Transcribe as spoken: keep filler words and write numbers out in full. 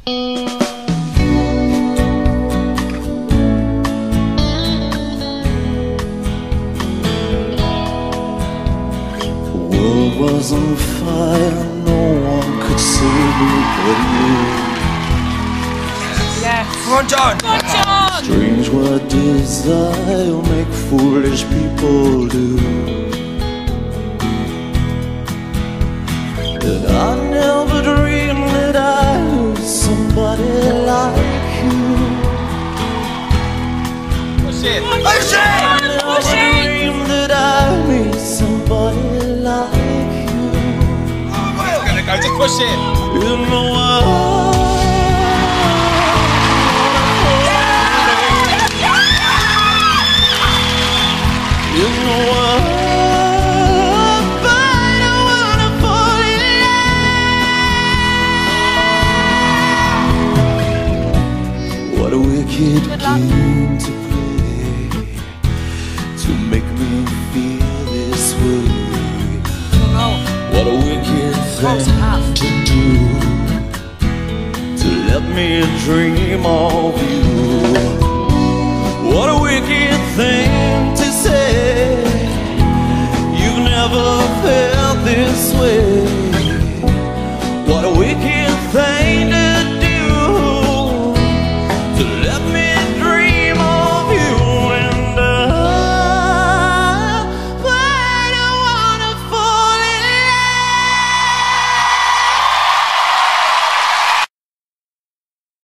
Was on fire, no one could save me but you. Yeah, come on, John! Come on, John! Strange what desire make foolish people do. And I never dreamed that I was somebody like you. Push it! Push it! I never dreamed that I meet somebody like you. Go, just push it. You know what? You know what? But I wanna fall in love. What a wicked game to play to make me feel this way. What a wicked thing to do, to let me dream of you. What a wicked